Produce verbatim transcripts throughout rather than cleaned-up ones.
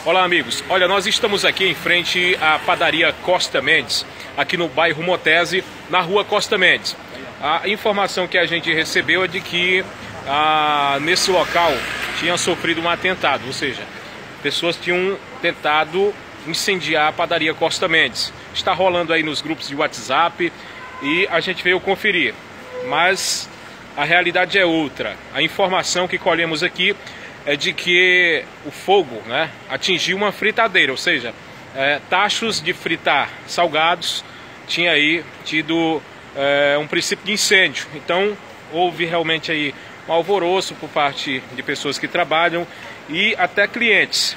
Olá amigos, olha, nós estamos aqui em frente à padaria Costa Mendes, aqui no bairro Motese, na rua Costa Mendes. A informação que a gente recebeu é de que ah, nesse local tinha sofrido um atentado, ou seja, pessoas tinham tentado incendiar a padaria Costa Mendes. Está rolando aí nos grupos de WhatsApp e a gente veio conferir, mas a realidade é outra. A informação que colhemos aqui é de que o fogo, né, atingiu uma fritadeira, ou seja, é, tachos de fritar salgados tinha aí tido é, um princípio de incêndio. Então houve realmente aí um alvoroço por parte de pessoas que trabalham e até clientes.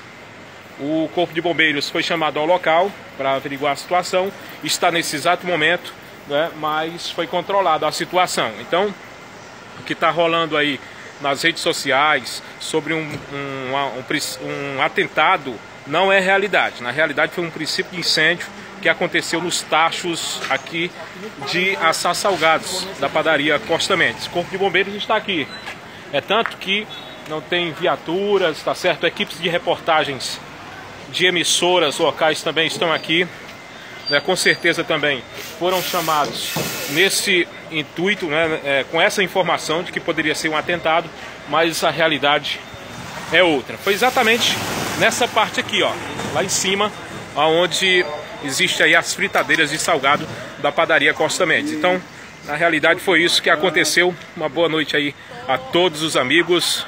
O Corpo de Bombeiros foi chamado ao local para averiguar a situação, está nesse exato momento, né, mas foi controlada a situação. Então o que está rolando aí nas redes sociais sobre um, um, um, um atentado não é realidade. Na realidade foi um princípio de incêndio que aconteceu nos tachos aqui de assar salgados da padaria Costa Mendes. O Corpo de Bombeiros está aqui. É tanto que não tem viaturas, tá certo? Equipes de reportagens de emissoras locais também estão aqui. É, com certeza também foram chamados nesse intuito, né, é, com essa informação de que poderia ser um atentado, mas a realidade é outra. Foi exatamente nessa parte aqui, ó, lá em cima, onde existe aí as fritadeiras de salgado da padaria Costa Mendes. Então, na realidade foi isso que aconteceu. Uma boa noite aí a todos os amigos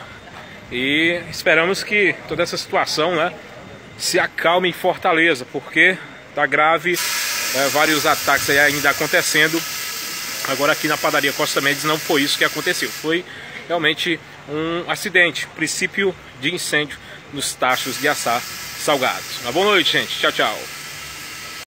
e esperamos que toda essa situação, né, se acalme em Fortaleza, porque tá grave, é, vários ataques aí ainda acontecendo. Agora aqui na padaria Costa Mendes não foi isso que aconteceu, foi realmente um acidente, princípio de incêndio nos tachos de assar salgados. Uma boa noite, gente, tchau, tchau.